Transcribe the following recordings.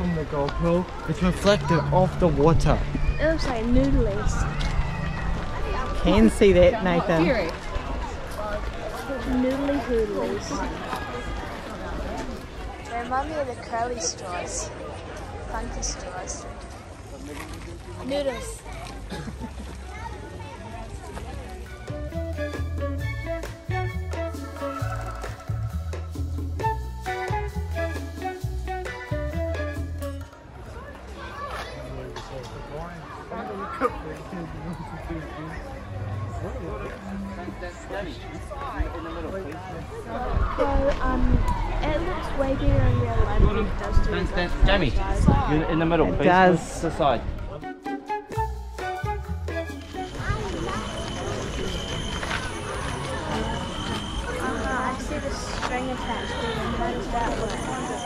from the GoPro, it's reflective off the water. It looks like noodles. Can see that, Nathan. Noodly hoodlies. They remind me of the curly straws. Funky straws. Noodles. It looks way bigger in real life than it does to Jamie, you're in the middle. It does. To the side. I see the string attached to it. How does that work?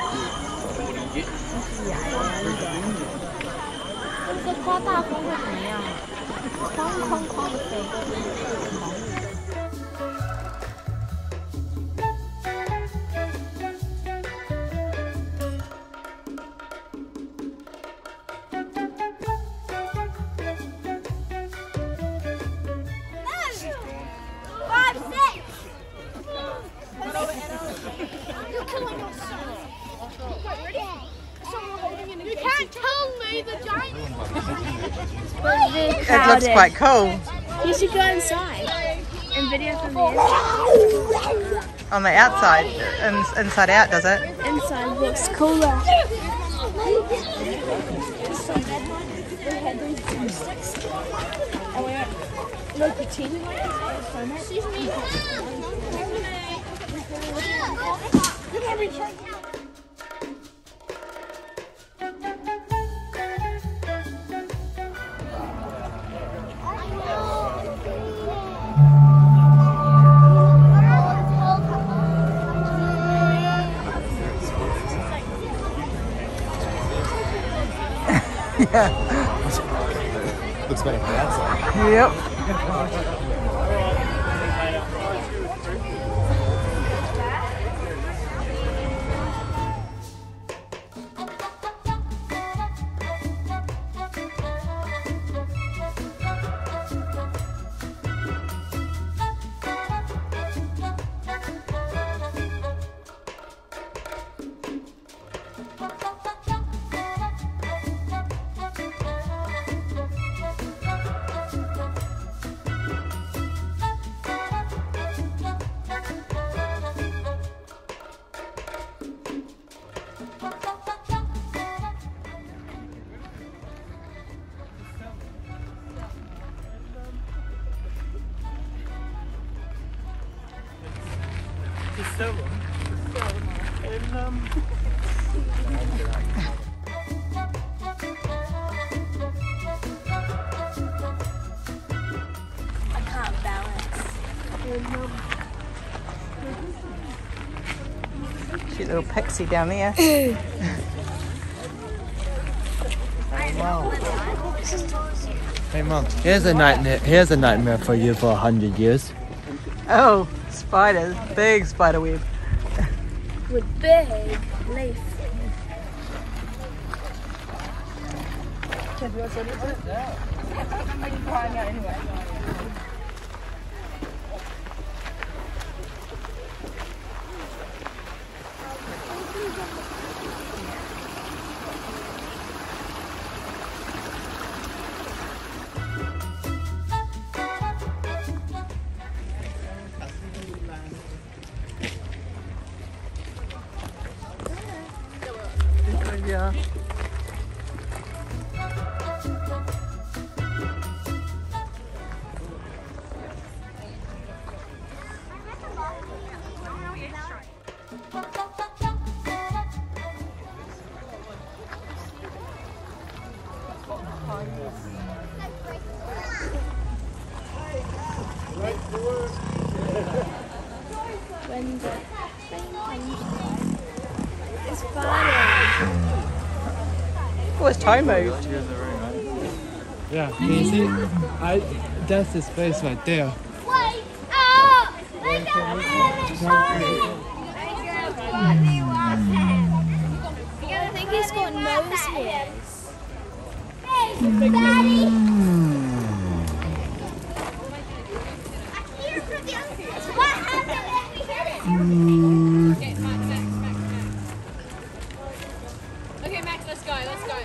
You can't tell me the giant. It looks quite cool. You should go inside and video from the inside. On the outside, inside out, does it? Inside looks cooler. No pretending like this. Excuse me. Yeah. Looks better from the outside. Yep. I can't balance. Cute little pixie down there. Wow. Hey mom, here's a nightmare for you for 100 years. Oh, spiders. Big spider web. With big leaf. Yeah. When the thing comes, it's fire. Oh, his toe moved. Yeah, can you see? That's the space right there. Wait up! I think he's got nose hairs. Hey, Daddy! What happened? Let me hear it. Okay, Max, let's go, let's go.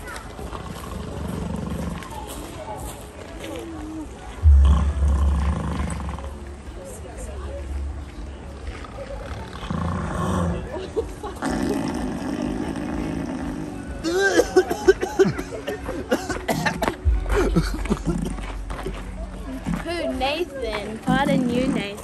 Who? Nathan. Pardon you, Nathan.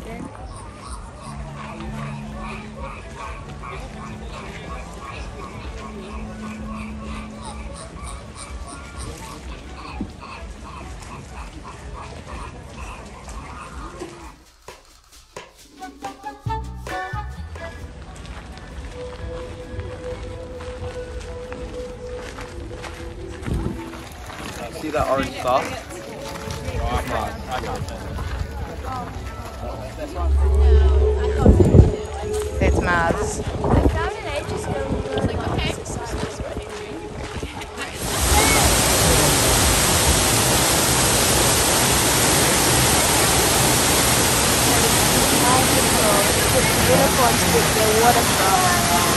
See that orange sauce? It's Mars. I found it ages ago. It was like, okay. Unicorns with their waterfall.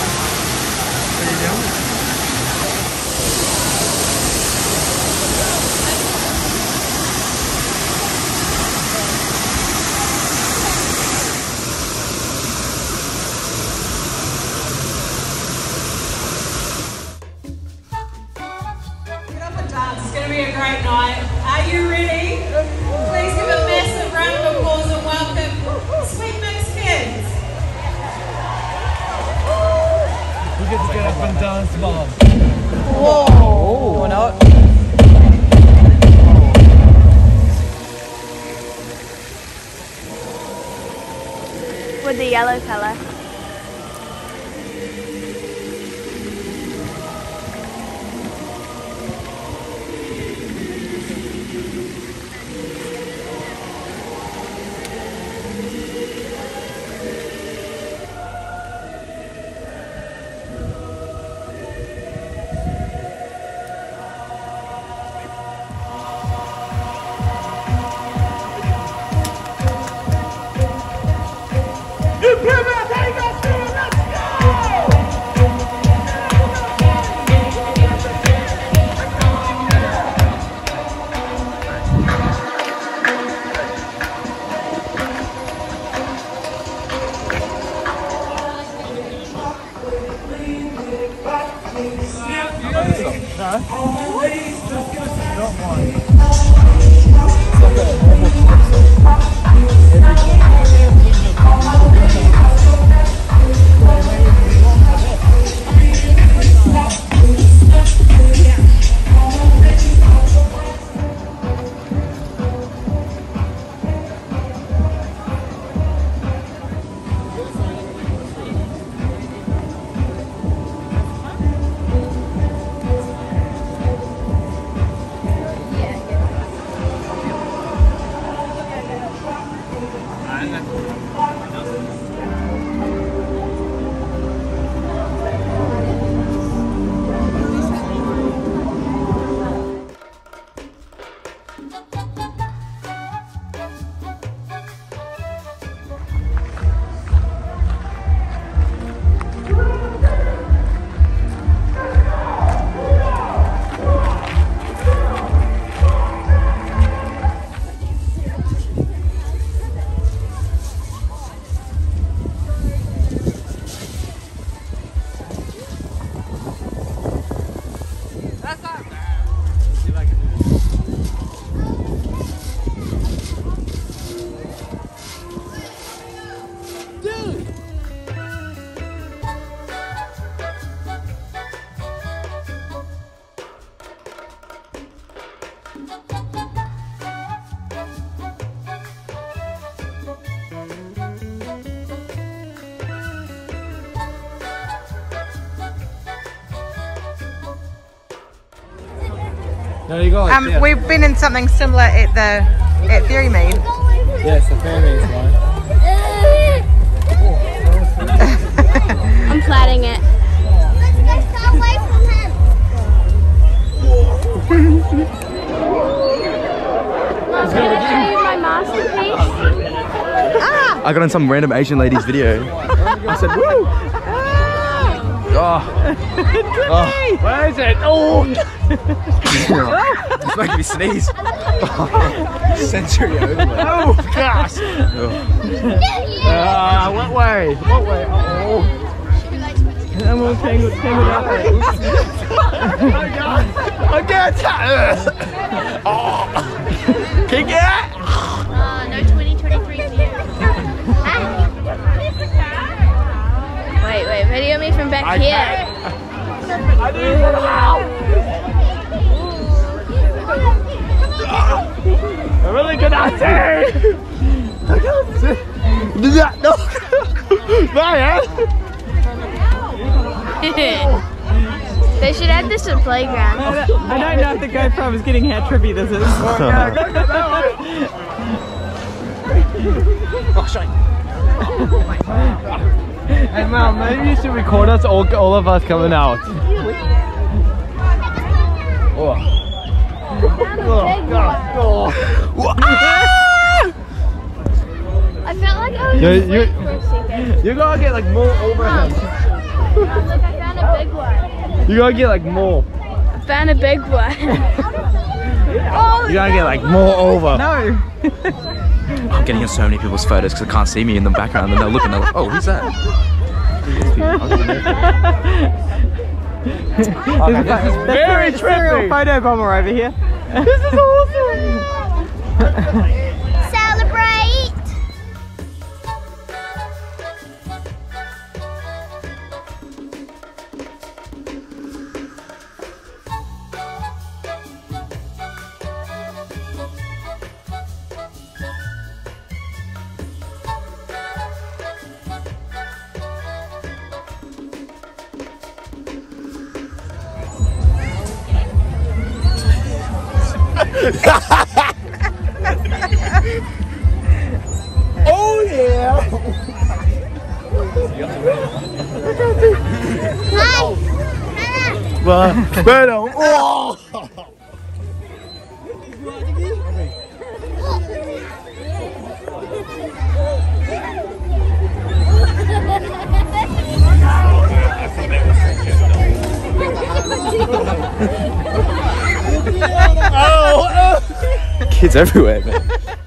It's going to be a great night. Are you ready? Please give a massive round of applause and welcome Sweet Mix Kids. You get to get up and dance, Mom. Whoa! Or not. With the yellow colour. There you go. Yeah. We've been in something similar at Fairy Mead. Yes, the Fairy Mead one. I'm plaiting it. away from him. Mom, can I show you my masterpiece? I got on some random Asian lady's video. I said, woo! Oh. Where is it? Oh! It's making me sneeze. Sensory overload. Oh gosh! What way? What way? Oh! I'm all tangled up. Oh god! I can't tell! Oh! Kick it! No 2023 view. Wait, video me from back here. I need I'm really good at it! I can't see! No! My head! They should add this to the playground. I don't know if the GoPro was getting how trippy this is. Yeah, go that way! Oh, shite! Hey Mom, maybe you should record us, all of us coming out. Oh. I felt like I was asleep for a second. You gotta get like more overhead. Look, I found a big one. You gotta get like more. I found a big one. You gotta get like more over. No. I'm getting in so many people's photos because I can't see me in the background and they're looking, they're like, oh, who's that? Okay, this is very Serial trippy. photo bomber over here. This is awesome. Celebrate. Oh yeah. Hi. Pero, oh. Kids everywhere, man.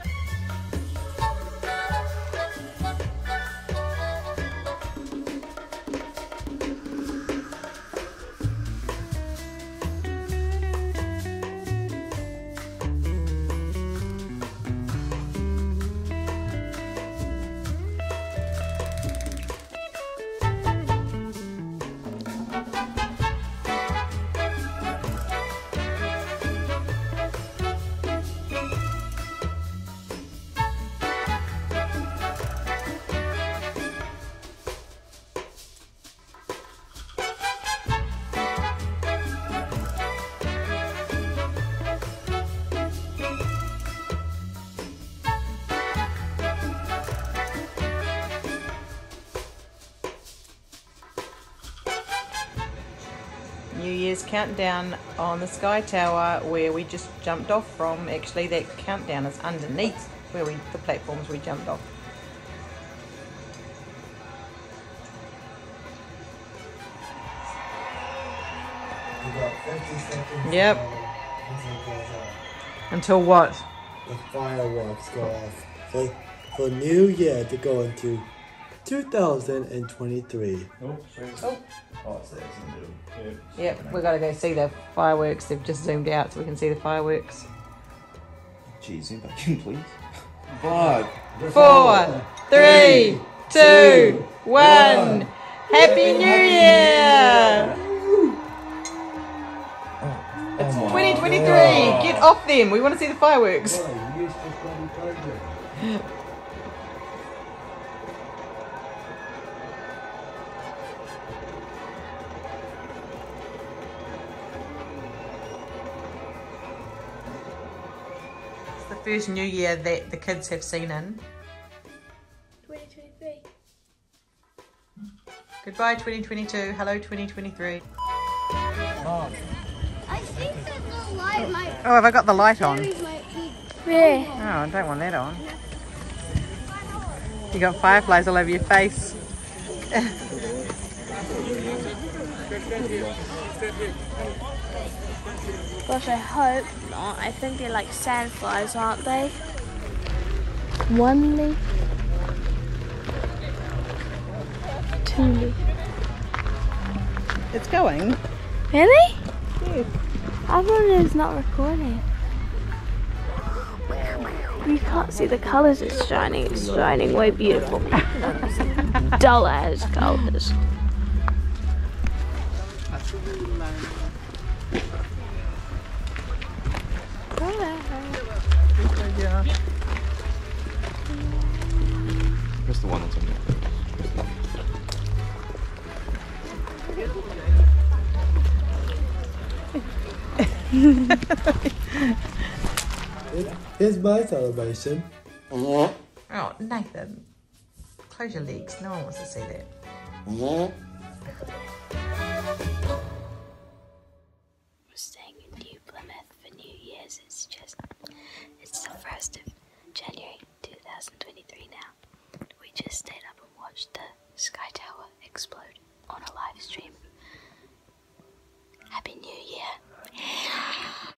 New Year's countdown on the Sky Tower where we just jumped off from. Actually, that countdown is underneath where the platforms we jumped off. Yep. Until what? The fireworks go off for New Year to go into 2023. Yep, we've got to go see the fireworks. They've just zoomed out so we can see the fireworks. Jeez, zoom back in, please. 5, 4, 3, 2, 1. Happy New Year! It's 2023. Get off them. We want to see the fireworks. It's the first New Year that the kids have seen in. 2023. Goodbye 2022. Hello 2023. I think that the light might. Oh, have I got the light on? Might be. Yeah. Oh, I don't want that on. You got fireflies all over your face. Gosh, I hope not. I think they're like sandflies, aren't they? One leaf. Two leaf. It's going. Really? Yes. I thought it was not recording. You can't see the colours it's shining. It's shining way beautiful. Dull as colours. Press the one that's on there. Here's my celebration. Oh, Nathan. Close your legs. No one wants to see that. We're staying in New Plymouth for New Year's. It's the 1st of January 2023 now. We just stayed up and watched the Sky Tower explode on a live stream.